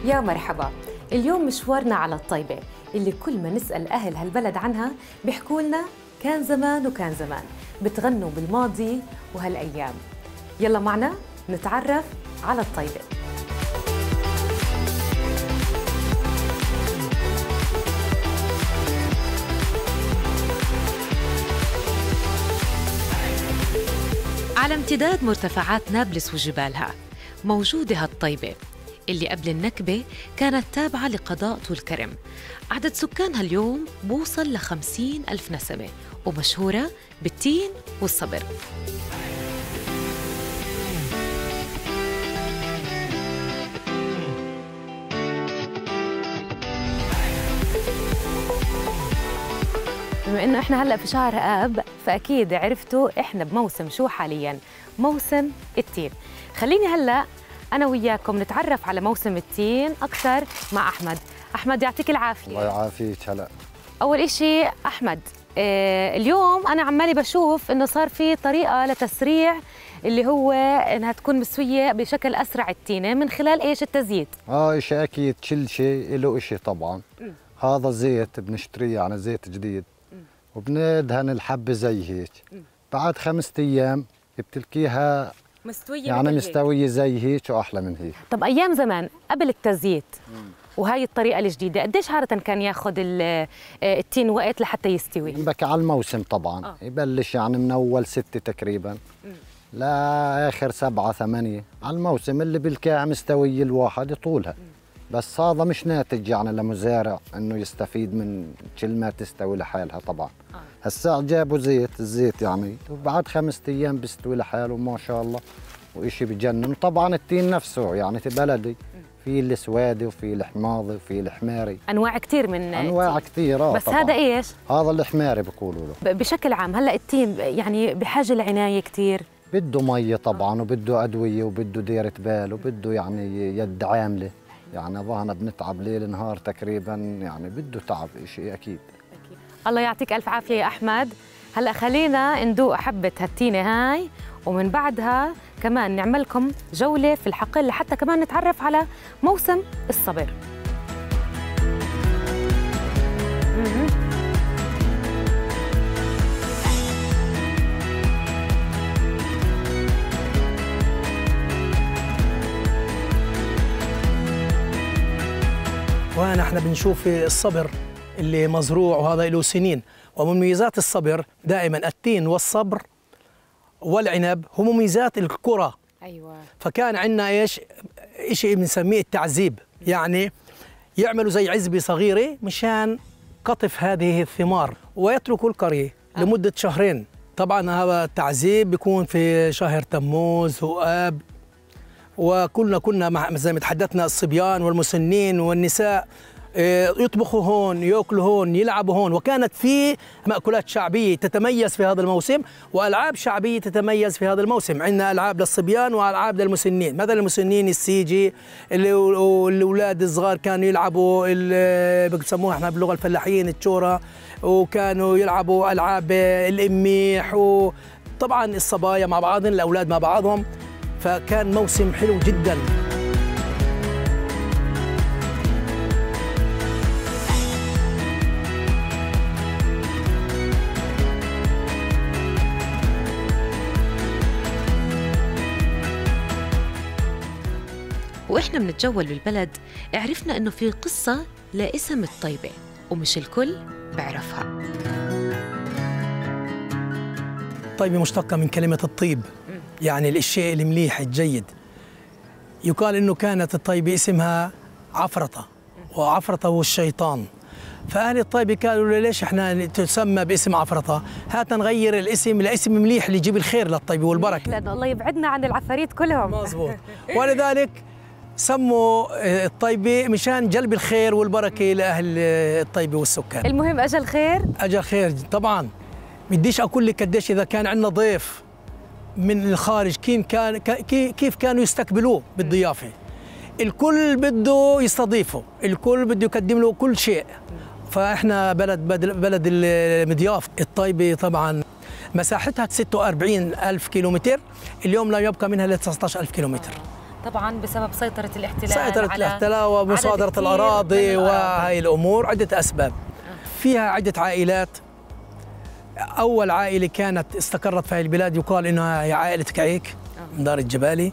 يا مرحبا. اليوم مشوارنا على الطيبة اللي كل ما نسأل أهل هالبلد عنها بيحكوا لنا كان زمان وكان زمان، بتغنوا بالماضي وهالأيام. يلا معنا نتعرف على الطيبة. على امتداد مرتفعات نابلس وجبالها موجودة هالطيبة اللي قبل النكبة كانت تابعة لقضاء طول كرم. عدد سكانها اليوم بوصل ل50,000 نسمة ومشهورة بالتين والصبر. بما انه احنا هلا في شهر اب فاكيد عرفتوا احنا بموسم شو حاليا؟ موسم التين. خليني هلا انا وياكم نتعرف على موسم التين اكثر مع احمد. احمد يعطيك العافيه. الله يعافيك. هلا اول إشي احمد، اليوم انا عمالي بشوف انه صار في طريقه لتسريع اللي هو انها تكون مسويه بشكل اسرع التينه من خلال ايش؟ التزييت. شيء اكيد، كل شيء له شيء طبعا. هذا زيت بنشتريه يعني زيت جديد وبندهن الحبه زي هيك. بعد 5 ايام بتلقيها مستويه يعني مستويه زي هيك واحلى من هيك. طب ايام زمان قبل التزييت وهي الطريقه الجديده قديش عاده كان ياخذ التين وقت لحتى يستوي؟ بك على الموسم طبعا. يبلش يعني من اول 6 تقريبا لاخر 7 8 على الموسم اللي بالكاع مستوي الواحد يطولها. بس هذا مش ناتج يعني لمزارع انه يستفيد من كل ما تستوي لحالها طبعا. هسا جابوا الزيت يعني وبعد 5 ايام بيستوي لحاله ما شاء الله وإشي بجنن. طبعا التين نفسه يعني بلدي، في السوادي وفي الحماضي وفي الحماري، انواع كثير من انواع كثير. بس طبعاً. هذا ايش؟ هذا الحماري بقولوا له. بشكل عام هلا التين يعني بحاجه لعنايه كثير، بده ميه طبعا وبده ادويه وبده ديره بال وبده يعني يد عامله. يعني ظهرنا بنتعب ليل نهار تقريبا، يعني بده تعب شيء اكيد. الله يعطيك الف عافيه يا احمد. هلا خلينا ندوق حبه هالتينه هاي ومن بعدها كمان نعملكم جوله في الحقل لحتى كمان نتعرف على موسم الصبر. وهنا احنا بنشوف الصبر اللي مزروع وهذا له سنين. ومن مميزات الصبر دائما التين والصبر والعنب هم مميزات القرى. ايوه. فكان عندنا ايش؟ شيء بنسميه التعذيب، يعني يعملوا زي عزبه صغيره مشان قطف هذه الثمار ويتركوا القريه لمده 2 شهر. طبعا هذا التعذيب بيكون في شهر تموز وآب، كنا زي ما تحدثنا الصبيان والمسنين والنساء يطبخوا هون، ياكلوا هون، يلعبوا هون. وكانت في مأكولات شعبية تتميز في هذا الموسم وألعاب شعبية تتميز في هذا الموسم. عندنا ألعاب للصبيان وألعاب للمسنين. مثلا المسنين السيجي اللي الأولاد الصغار كانوا يلعبوا اللي بسموها احنا باللغة الفلاحين التشورة، وكانوا يلعبوا ألعاب الإميح، وطبعا الصبايا مع بعضهم، الأولاد مع بعضهم. فكان موسم حلو جدا. واحنا بنتجول بالبلد عرفنا انه في قصة لاسم الطيبة ومش الكل بعرفها. طيبة مشتقة من كلمة الطيب، يعني الشيء المليح الجيد. يقال انه كانت الطيبة اسمها عفرطة، وعفرطة هو الشيطان. فأهل الطيبة قالوا ليش احنا تسمى باسم عفرطة؟ هات نغير الاسم لاسم مليح اللي يجيب الخير للطيبة والبركة، لأنه الله يبعدنا عن العفاريت كلهم. مظبوط. ولذلك سموا الطيبة مشان جلب الخير والبركة لأهل الطيبة والسكان. المهم أجل خير؟ أجل خير طبعا. بديش أقول لك قديش إذا كان عندنا ضيف من الخارج كيف كانوا يستقبلوه بالضيافة. الكل بده يستضيفه، الكل بده يقدم له كل شيء. فإحنا بلد المضياف. الطيبة طبعا مساحتها 46,000 كيلومتر، اليوم لا يبقى منها إلا 19,000 كيلومتر. طبعا بسبب سيطرة الاحتلال، سيطرة الاحتلال ومصادرة الأراضي وهي الأمور، عدة أسباب. فيها عدة عائلات. أول عائلة كانت استقرت في هذه البلاد يقال إنها هي عائلة كعيك من دار الجبالي،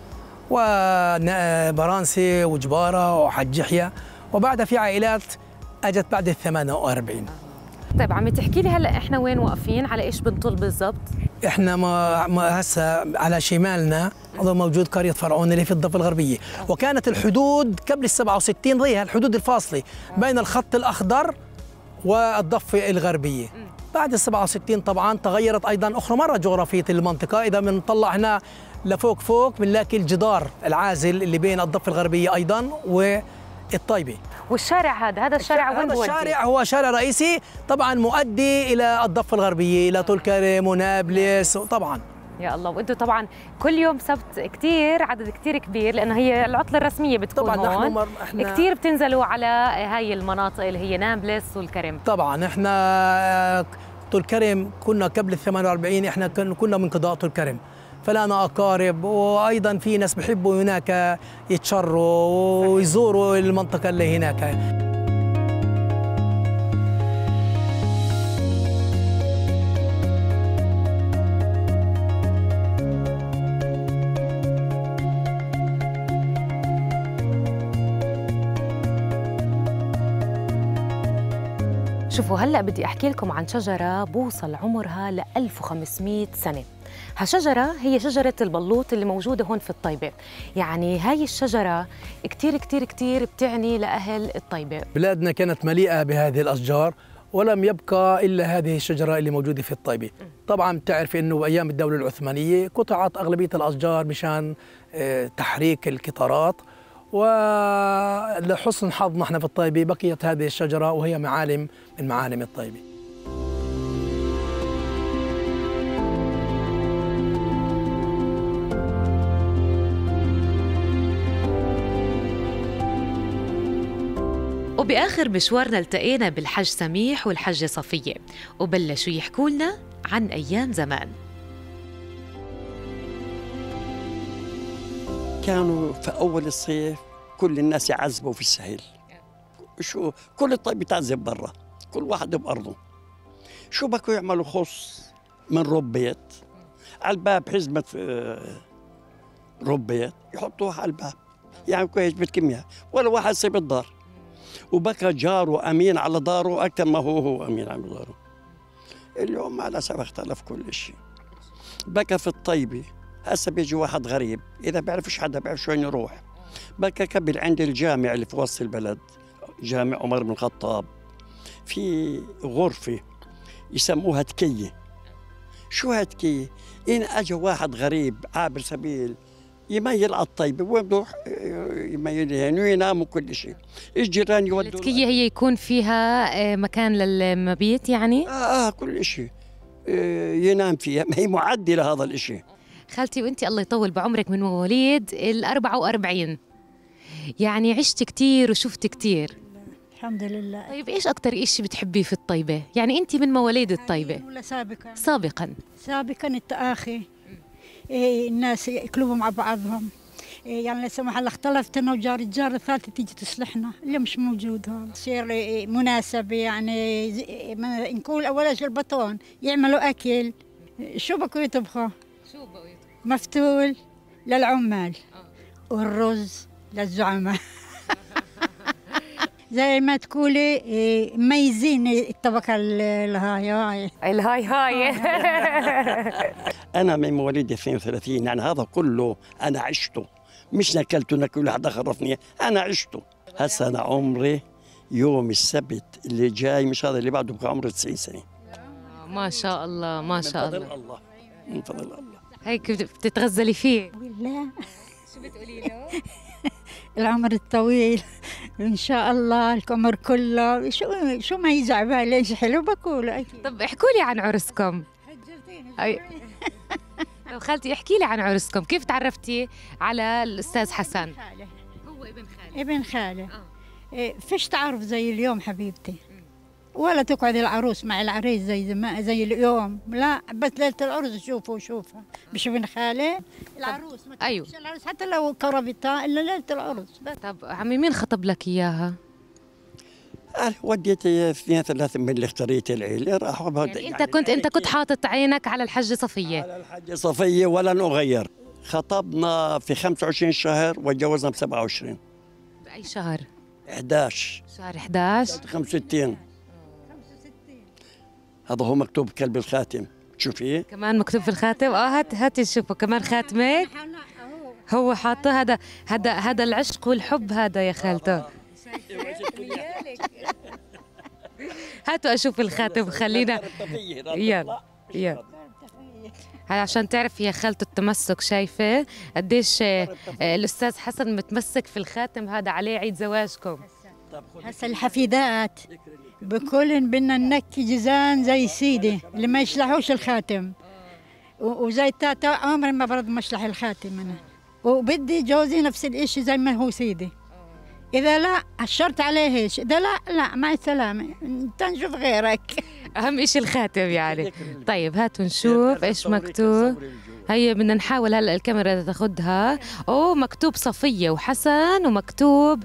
وبرانسي وجبارة وحج يحيى، وبعدها في عائلات أجت بعد ال 48. طيب عمي تحكي لي هلا احنا وين واقفين، على ايش بنطل بالضبط؟ احنا ما هسه على شمالنا موجود قرية فرعون اللي في الضفة الغربية، وكانت الحدود قبل ال 67 هي الحدود الفاصلة بين الخط الأخضر والضفة الغربية. بعد ال 67 طبعا تغيرت أيضا أخرى مرة جغرافية المنطقة. إذا بنطلع هنا لفوق فوق بنلاقي الجدار العازل اللي بين الضفة الغربية أيضا والطيبة. والشارع هذا الشارع وين بودي؟ الشارع هو شارع رئيسي طبعا مؤدي إلى الضفة الغربية، إلى طول كرم ونابلس طبعا. يا الله. وانتم طبعا كل يوم سبت كثير عدد كثير كبير، لانه هي العطله الرسميه بتكون طبعا هون، كثير بتنزلوا على هاي المناطق اللي هي نابلس والكرم. طبعا احنا طول كرم كنا قبل ال 48 احنا كنا من قضاء طول كرم، فلنا اقارب، وايضا في ناس بحبوا هناك يتشروا ويزوروا المنطقه اللي هناك. شوفوا هلا بدي احكي لكم عن شجره بوصل عمرها ل 1500 سنه. هالشجره هي شجره البلوط اللي موجوده هون في الطيبه. يعني هاي الشجره كثير كثير كثير بتعني لاهل الطيبه. بلادنا كانت مليئه بهذه الاشجار، ولم يبقى الا هذه الشجره اللي موجوده في الطيبه. طبعا بتعرف انه بايام الدوله العثمانيه قطعت اغلبيه الاشجار مشان تحريك القطارات، ولحسن حظنا احنا في الطيبه بقيت هذه الشجره وهي معالم من معالم الطيبه. وبآخر مشوارنا التقينا بالحج سميح والحجة صفية، وبلشوا يحكوا لنا عن أيام زمان. كانوا في أول الصيف كل الناس يعذبوا في السهل. شو كل الطيب يتعذب برا، كل واحد بأرضه. شو بكوا يعملوا خص من ربيت على الباب، حزمة ربيت يحطوها على الباب، يعني كويس بالكمية، ولا واحد سيب الدار. وبكى جاره أمين على داره أكثر ما هو أمين على داره. اليوم مع الأسف اختلف كل شيء. بكى في الطيبة، هسه بيجي واحد غريب إذا بيعرفش حدا بيعرف وين يروح. بكى قبل عند الجامع اللي في وسط البلد، جامع عمر بن الخطاب، في غرفة يسموها تكية. شو هالتكية؟ إن أجا واحد غريب عابر سبيل يميل على الطيبة، وين بروح يميل هنا وينام وكل شيء. الجيران يودوا. التكية هي يكون فيها مكان للمبيت يعني؟ كل شيء ينام فيها، هي معدلة هذا الشيء. خالتي وانت الله يطول بعمرك من مواليد ال 44، يعني عشت كتير وشفت كتير. الحمد لله. طيب ايش اكثر شيء بتحبيه في الطيبة؟ يعني انت من مواليد الطيبة ولا سابقا؟ سابقا التآخي. الناس يقلبوا مع بعضهم. يعني لا سمح الله اختلفت انا وجار الجار الثالثة تيجي تصلحنا، اللي مش موجود هون. تصير مناسبة يعني نقول اول شيء البطون يعملوا اكل. شو بكوا يطبخوا؟ مفتول للعمال والرز للزعماء. زي ما تقولي مميزين الطبقة الهاي. أنا من مواليد 32، يعني هذا كله أنا عشته، مش نكلته نكل حدا خرفني، أنا عشته. هسه أنا عمري يوم السبت اللي جاي مش هذا اللي بعده بقى عمري 90 سنة. ما شاء الله ما شاء الله. من فضل الله، من فضل الله. هيك بتتغزلي فيه. لا شو بتقولي له؟ العمر الطويل ان شاء الله، العمر كله. شو ما يجي على بالي ايش حلو بقوله اكيد. طب احكوا لي عن عرسكم. لو خالتي احكي لي عن عرسكم، كيف تعرفتي على الاستاذ حسن؟ هو ابن خاله. فيش تعرف زي اليوم حبيبتي. ولا تقعد العروس مع العريس زي اليوم، لا بس ليلة العرس شوفها بشوفين خالي العروس ما أيوه. العروس حتى لو كربتها إلا ليلة العرس بس. طب عمي مين خطب لك إياها؟ أنا وديت 2 3 من اللي اختاريت العيلة راحوا يعني أنت كنت حاطط عينك على الحجة صفية. على الحاجة صفية ولن أغير. خطبنا في 25 شهر وتجوزنا ب 27. بأي شهر؟ 11 شهر 11 65. هذا هو مكتوب كلب الخاتم، شوفيه كمان مكتوب في الخاتم. هاتي شوفوا كمان خاتمك هو حاطه. هذا العشق والحب هذا يا خالته. هاتوا اشوف الخاتم خلينا. يلا هاي عشان تعرف يا خالته التمسك. شايفه قديش الاستاذ حسن متمسك في الخاتم هذا، عليه عيد زواجكم. هسه الحفيدات بكل بدنا ننكي جزان زي سيدي اللي ما يشلحوش الخاتم، وزي تاتا عمري ما برد مشلح الخاتم انا، وبدي جوزي نفس الاشي زي ما هو سيدي. اذا لا عشرت عليه هيك، اذا لا مع السلامه انت نشوف غيرك. اهم اشي الخاتم يعني. طيب هاتوا نشوف ايش مكتوب. هي بدنا نحاول هلا الكاميرا تاخذها. مكتوب صفية وحسن، ومكتوب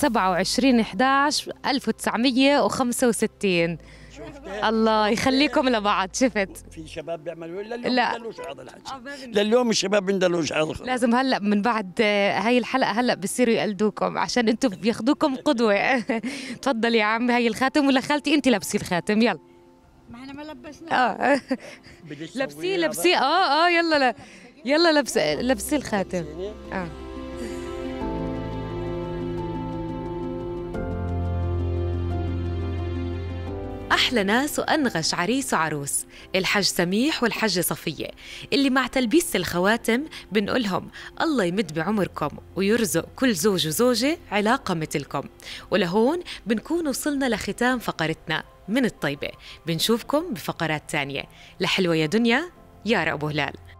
27/11/1965. الله يخليكم لبعض. شفت في شباب بيعملوا لا بندلوش هذا الحكي. لليوم الشباب بندلوش هذا. لازم هلا من بعد هاي الحلقة هلا بصيروا يقلدوكم عشان انتم بياخذوكم قدوة. تفضل يا عمي هاي الخاتم، ولا خالتي انت لبسي الخاتم. يلا ما احنا ما لبسنا. لبسيه يلا لبسي الخاتم. أحلى ناس وأنغش عريس وعروس الحج سميح والحجة صفية، اللي مع تلبيس الخواتم بنقولهم الله يمد بعمركم ويرزق كل زوج وزوجة علاقة مثلكم. ولهون بنكون وصلنا لختام فقرتنا من الطيبة. بنشوفكم بفقرات تانية. لحلوة يا دنيا، يارا أبو هلال.